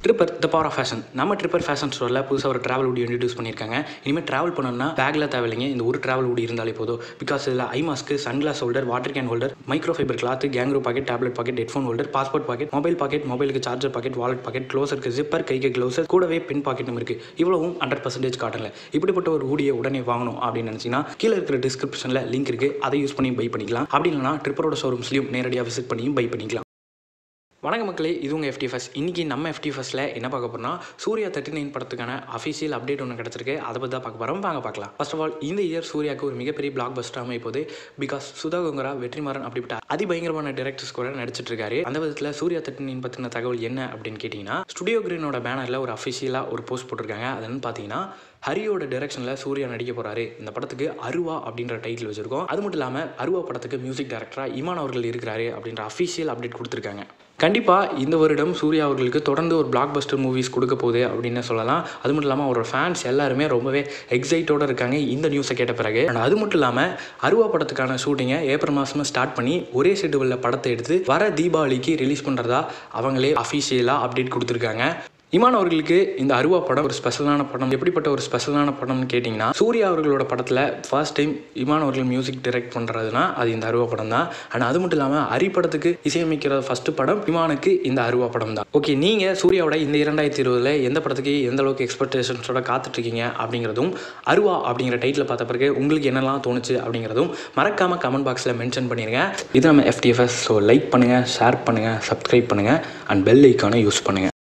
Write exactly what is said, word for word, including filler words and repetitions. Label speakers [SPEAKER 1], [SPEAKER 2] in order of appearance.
[SPEAKER 1] Tripper the power of fashion. நம்ம tripper fashion ஸ்டோரில் புதுசாக ஒரு ட்ராவல் ஊடி இன்ட்ரடியூஸ் பண்ணியிருக்காங்க. இனிமேல் ட்ராவல் பண்ணணும்னா பேக்கில் தேவையில்லைங்க, இந்த ஒரு ட்ராவல் ஊடி இருந்தாலே போதும். பிகாஸ் இதில் eye mask, sunglass holder, water can holder, micro fibre cloth, kangaroo pocket, tablet pocket, headphone holder, passport pocket, mobile pocket, மொபைலுக்கு சார்ஜர் பாக்கெட், வாலெட் பாக்கெட், க்ளோஸருக்கு ஜிப்பர், கைக்கு க்ளோஸர், கூடவே பின் பாக்கெட்டும் இருக்குது. இவ்வளவும் ஹண்ட்ரட் பர்சன்டேஜ் காட்டல. இப்படிப்பட்ட ஒரு ஊடியை உடனே வாங்கணும் அப்படின்னு நினச்சிங்கன்னா கீழே இருக்கிற டிஸ்கிரிப்ஷனில் லிங்க் இருக்குது, அதை யூஸ் பண்ணி பை பண்ணிக்கலாம். அப்படி இல்லைனா ட்ரிப்பரோட ஷோரூம்ஸ்லையும் நேரடியாக விசிட் பண்ணியும் பை பண்ணிக்கலாம். வணக்கம் மக்களே, இது உங்கள் எஃப்டி ஃபர்ஸ்ட். இன்றைக்கி நம்ம எஃப்டி ஃபர்ஸ்ட்டில் என்ன பார்க்க போகிறோம்னா சூர்யா தேர்ட்டி நைன் படத்துக்கான அஃபிஷியல் அப்டேட் ஒன்று கிடச்சிருக்கு. அதை பற்றி தான் பார்க்க போகிறோம், வாங்க பார்க்கலாம். ஃபர்ஸ்ட் ஆஃப் ஆல், இந்த இயர் சூர்யாவுக்கு ஒரு மிகப்பெரிய பிளாக் பஸ்டர் அமைய போகுது. பிகாஸ் சுதா கொங்கரா, வெற்றிமாறன் அப்படிப்பட்ட அதிபயங்கரமான டேரக்டர்ஸ் கூட நடிச்சிட்டு இருக்காரு. அந்த விதத்தில் சூர்யா தேர்ட்டி நைன் பற்றின தகவல் என்ன அப்படின்னு கேட்டிங்கன்னா, ஸ்டுடியோ கிரீனோட பேனரில் ஒரு அஃபிஷியலாக ஒரு போஸ்ட் போட்டிருக்காங்க. அதுன்னு பார்த்தீங்கன்னா ஹரியோட டைரக்ஷனில் சூர்யா நடிக்க போகிறாரு. இந்த படத்துக்கு அருவா அப்படின்ற டைட்டில் வச்சுருக்கோம். அது மட்டும் இல்லாமல் அருவா படத்துக்கு மியூசிக் டைரக்டராக இமான் அவர்கள் இருக்கிறாரு அப்படின்ற அஃபிஷியல் அப்டேட் கொடுத்துருக்காங்க. கண்டிப்பாக இந்த வருடம் சூர்யா அவர்களுக்கு தொடர்ந்து ஒரு பிளாக் பஸ்டர் மூவிஸ் கொடுக்க போகுது அப்படின்னு சொல்லலாம். அது மட்டும் இல்லாமல் அவரோட ஃபேன்ஸ் எல்லாருமே ரொம்பவே எக்ஸைட்டோடு இருக்காங்க இந்த நியூஸை கேட்ட பிறகு. அண்ட் அது மட்டும் இல்லாமல் அருவா படத்துக்கான ஷூட்டிங்கை ஏப்ரல் மாதமாக ஸ்டார்ட் பண்ணி ஒரே ஷெட்யூலில் படத்தை எடுத்து வர தீபாவளிக்கு ரிலீஸ் பண்ணுறதா அவங்களே அஃபிஷியலாக அப்டேட் கொடுத்துருக்காங்க. இமான் அவர்களுக்கு இந்த அருவா படம் ஒரு ஸ்பெஷலான படம். எப்படிப்பட்ட ஒரு ஸ்பெஷலான படம்னு கேட்டிங்கன்னா, சூர்யா அவர்களோட படத்தில் ஃபர்ஸ்ட் டைம் இமான் அவர்கள் மியூசிக் டைரக்ட் பண்ணுறதுனா அது இந்த அருவா படம் தான். அண்ட் அது மட்டும் இல்லாமல் ஹரி படத்துக்கு இசையமைக்கிற ஃபர்ஸ்ட் படம் இமானுக்கு இந்த அருவா படம் தான். ஓகே, நீங்கள் சூர்யாவோட இந்த இரண்டாயிரத்தி இருபதுல எந்த படத்துக்கு எந்த அளவுக்கு எக்ஸ்பெக்டேஷன்ஸோட காத்துட்ருக்கீங்க அப்படிங்கிறதும், அருவா அப்படிங்கிற டைட்டில் பார்த்த பிறகு உங்களுக்கு என்னெல்லாம் தோணுச்சு அப்படிங்கிறதும் மறக்காமல் கமெண்ட் பாக்ஸில் மென்ஷன் பண்ணிடுங்க. இது நம்ம எஃப்டிஎஃப்எஸ். ஸோ லைக் பண்ணுங்கள், ஷேர் பண்ணுங்கள், சப்ஸ்கிரைப் பண்ணுங்கள் அண்ட் பெல் ஐக்கானை யூஸ் பண்ணுங்கள்.